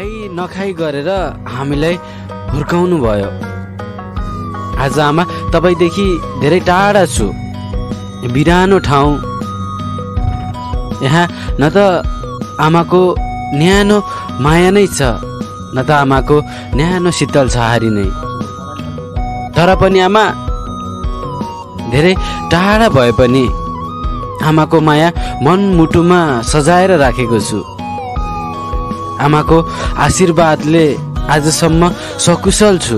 खाइ नखाइ गरेर हामीलाई हुर्काउनु भयो। आज आमा तपाईदेखि धेरै टाढा छु, बिरानो ठाउँ। यहाँ न त आमाको न्यानो माया नै छ, न त आमाको न्यानो शीतल छहारी नै। तर पनि आमा धेरै टाढा भए पनि आमाको माया मनमुटुमा सजाएर राखेको छु। आमाको आशीर्वादले आजसम्म सकुशल छु।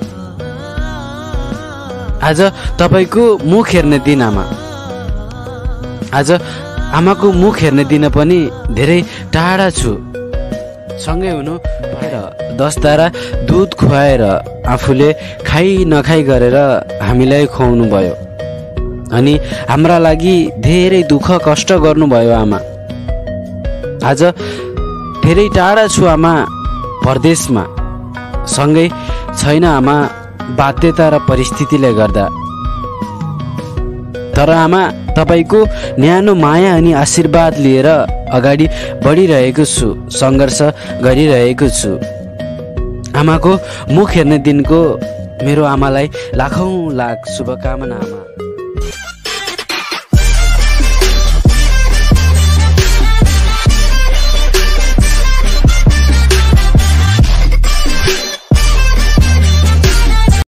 आज तपाईको मुख हेर्ने दिन आमा। आज आमाको मुख हेर्ने दिन पनि धेरै टाढा छु। सँगै हुनु भएर 10 दारा दुध खुवाएर आफूले खाइ नखाइ गरेर हामीलाई खुवाउनु भयो। अनि हाम्रा लागि धेरै दुःख कष्ट गर्नुभयो आमा। आज धेरै टाढा छु आमा, परदेशमा। सँगै छैन आमा, बाध्यता र परिस्थितिले गर्दा। तर आमा तपाईको न्यानो माया अनि आशीर्वाद लिएर अगाडि बढिरहेको छु, सङ्घर्ष गरिरहेको छु। आमाको मुख हेर्ने दिनको मेरो आमालाई लाखौँ लाख शुभकामना आमा।